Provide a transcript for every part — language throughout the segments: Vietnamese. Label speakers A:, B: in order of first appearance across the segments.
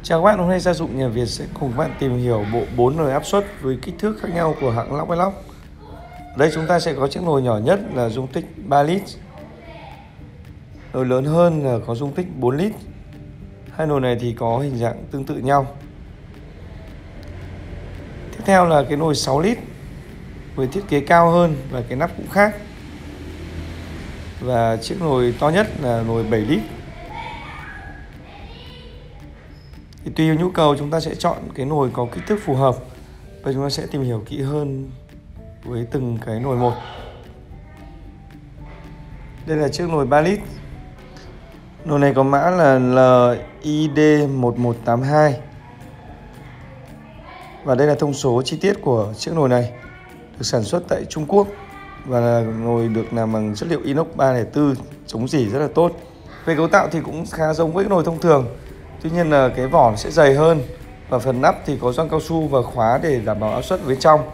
A: Chào các bạn, hôm nay Gia dụng nhà Việt sẽ cùng các bạn tìm hiểu bộ 4 nồi áp suất với kích thước khác nhau của hãng Lóc Lóc. Ở đây chúng ta sẽ có chiếc nồi nhỏ nhất là dung tích 3 lít. Nồi lớn hơn là có dung tích 4 lít. Hai nồi này thì có hình dạng tương tự nhau. Tiếp theo là cái nồi 6 lít với thiết kế cao hơn và cái nắp cũng khác. Và chiếc nồi to nhất là nồi 7 lít. Thì tùy nhu cầu chúng ta sẽ chọn cái nồi có kích thước phù hợp và chúng ta sẽ tìm hiểu kỹ hơn với từng cái nồi một. Đây là chiếc nồi 3 lít. Nồi này có mã là LID1182. Và đây là thông số chi tiết của chiếc nồi này. Được sản xuất tại Trung Quốc và là nồi được làm bằng chất liệu inox 304, chống rỉ rất là tốt. Về cấu tạo thì cũng khá giống với cái nồi thông thường. Tuy nhiên là cái vỏ sẽ dày hơn và phần nắp thì có gioăng cao su và khóa để đảm bảo áp suất bên trong.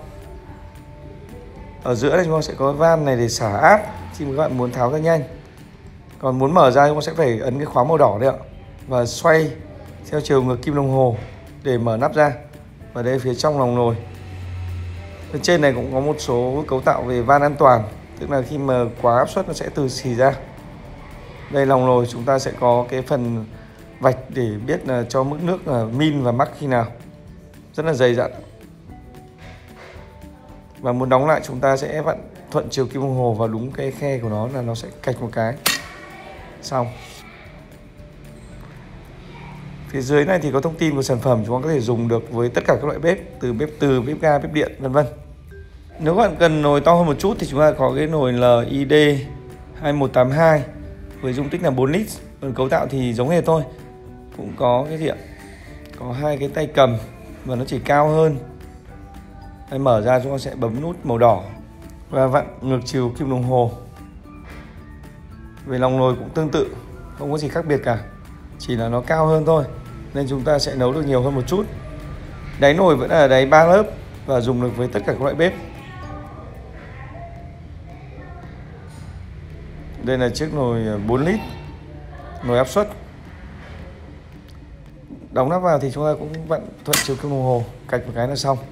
A: Ở giữa này chúng ta sẽ có van này để xả áp khi mà các bạn muốn tháo ra nhanh. Còn muốn mở ra chúng ta sẽ phải ấn cái khóa màu đỏ đấy ạ và xoay theo chiều ngược kim đồng hồ để mở nắp ra. Và đây phía trong lòng nồi. Bên trên này cũng có một số cấu tạo về van an toàn, tức là khi mà quá áp suất nó sẽ từ xì ra. Đây lòng nồi chúng ta sẽ có cái phần vạch để biết là cho mức nước là min và mắc khi nào. Rất là dày dặn. Và muốn đóng lại chúng ta sẽ vặn thuận chiều kim đồng hồ vào đúng cái khe của nó là nó sẽ cạch một cái. Xong. Phía dưới này thì có thông tin của sản phẩm, chúng ta có thể dùng được với tất cả các loại bếp, từ bếp ga, bếp điện, vân vân. Nếu các bạn cần nồi to hơn một chút thì chúng ta có cái nồi LID2182 với dung tích là 4 lít. Còn cấu tạo thì giống hệt thôi. Cũng có cái gì ạ? Có hai cái tay cầm và nó chỉ cao hơn. Đây, mở ra chúng ta sẽ bấm nút màu đỏ và vặn ngược chiều kim đồng hồ. Về lòng nồi cũng tương tự, không có gì khác biệt cả, chỉ là nó cao hơn thôi nên chúng ta sẽ nấu được nhiều hơn một chút. Đáy nồi vẫn là đáy 3 lớp và dùng được với tất cả các loại bếp. Đây là chiếc nồi 4 lít, nồi áp suất. Đóng nắp vào thì chúng ta cũng vặn thuận chiều kim đồng hồ, cạch một cái là xong.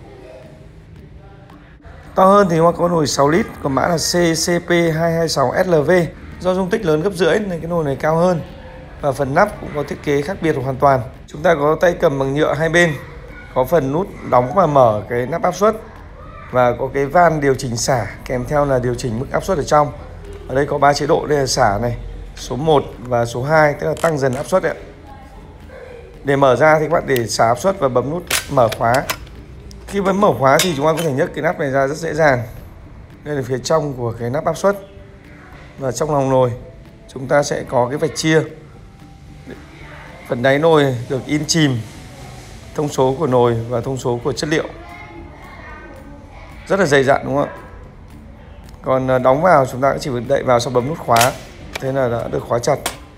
A: To hơn thì chúng ta có nồi 6 lít, còn mã là CCP226SLV. Do dung tích lớn gấp rưỡi nên cái nồi này cao hơn. Và phần nắp cũng có thiết kế khác biệt hoàn toàn. Chúng ta có tay cầm bằng nhựa hai bên, có phần nút đóng và mở cái nắp áp suất, và có cái van điều chỉnh xả kèm theo là điều chỉnh mức áp suất ở trong. Ở đây có 3 chế độ, đây là xả này, số 1 và số 2, tức là tăng dần áp suất ạ. Để mở ra thì các bạn để xả áp suất và bấm nút mở khóa. Khi bấm mở khóa thì chúng ta có thể nhấc cái nắp này ra rất dễ dàng. Đây là phía trong của cái nắp áp suất. Và trong lòng nồi chúng ta sẽ có cái vạch chia. Phần đáy nồi được in chìm thông số của nồi và thông số của chất liệu. Rất là dày dặn đúng không ạ? Còn đóng vào chúng ta cũng chỉ đậy vào sau bấm nút khóa. Thế là đã được khóa chặt.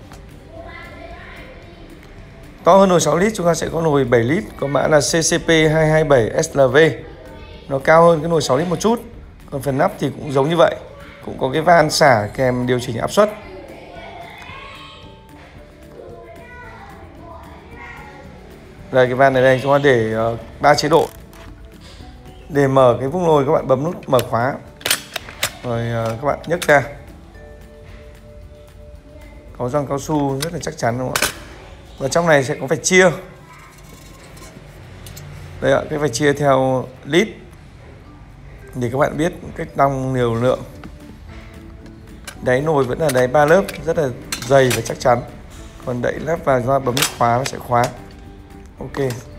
A: To hơn nồi 6 lít chúng ta sẽ có nồi 7 lít, có mã là CCP227SLV. Nó cao hơn cái nồi 6 lít một chút. Còn phần nắp thì cũng giống như vậy, cũng có cái van xả kèm điều chỉnh áp suất. Đây, cái van này đây chúng ta để 3 chế độ. Để mở cái vung nồi các bạn bấm nút mở khóa, rồi các bạn nhấc ra. Có gioăng cao su rất là chắc chắn đúng không ạ? Và trong này sẽ có vạch chia. Đây ạ, cái vạch chia theo lít để các bạn biết cách đong liều lượng. Đáy nồi vẫn là đáy 3 lớp, rất là dày và chắc chắn. Còn đậy lắp vào ra bấm nút khóa nó sẽ khóa. Ok.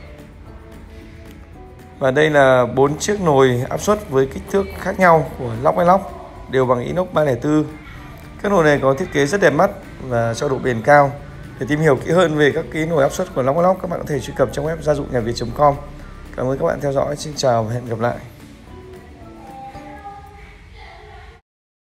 A: Và đây là 4 chiếc nồi áp suất với kích thước khác nhau của Lóc Lóc, đều bằng inox 304. Các nồi này có thiết kế rất đẹp mắt và cho độ bền cao. Để tìm hiểu kỹ hơn về các cái nồi áp suất của Lóc Lóc, các bạn có thể truy cập trong web gia dụng nhà Việt.com. Cảm ơn các bạn theo dõi, xin chào và hẹn gặp lại.